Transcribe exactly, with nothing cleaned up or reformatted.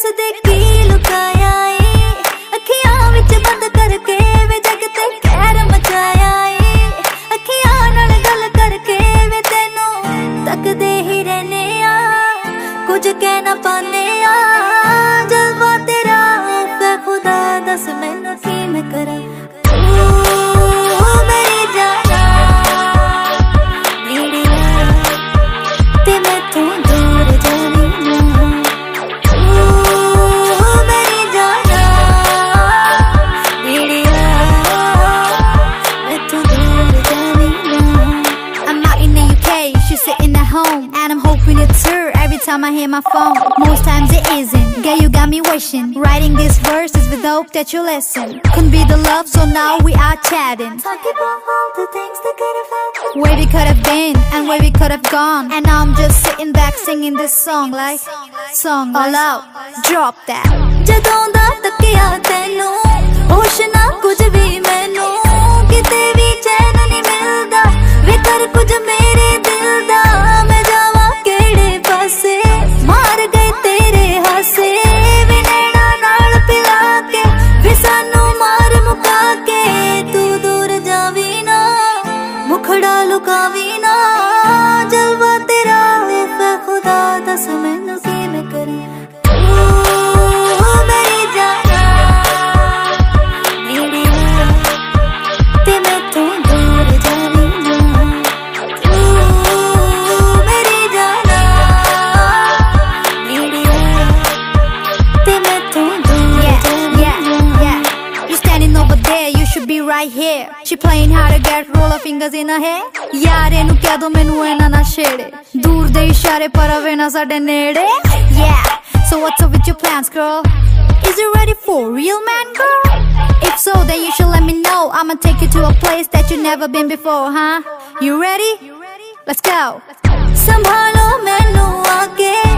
दस दे की लुकाया ए अखियां विच बंद करके वे जग ते कहर मचाया ए अखियां नाल गल करके वे तैनू तकदे ही रहने आ कुछ कह ना पाने आ जलवा तेरा फै खुदा दस मैनू की मैं करा मेरी जाना मेरी ते मैं तू दूर जानी ना मेरी जाना मेरी मैं तू दूर जानी ना I'm not in the U K, she's sitting at home and I'm hoping it's her every time I hear my phone. Most times it isn't. Girl, you got me wishing. Writing these verses with hope that you listen. Couldn't be the love, so now we are chatting. Talking about all the things that could have happened. Where we could have been and where we could have gone. And now I'm just sitting back singing this song like song all out. Drop that. Jadon da takiya tenu hosh na kuch bhi mainu kite bhi chain nahi milda ve kar kuch mere dil da main jawa kede paase maar gaye tere haase ve naina naal pila ke ve sanu maar muka ke tu dur javi na mukhda lukavi na jalwa tera fai khuda das mainu ki main kare मेरी जाना मेरी ते मैं तू दूर जानी ना मेरी जाना मेरी ते मैं तू दूर जानी ना You standing over there, you should be right here. She playing hard to get, roll her fingers in her hair. यार इनू कह दो मैनू इना ना छेड़े दूर दे इशारे पर आवे ना साडे नेड़े. Yeah. So what's up with your plans, girl? Is you ready for real man, girl? If so, then you should let me know. I'ma take you to a place that you've never been before, huh? You ready? Let's go. संभालो मैनू आके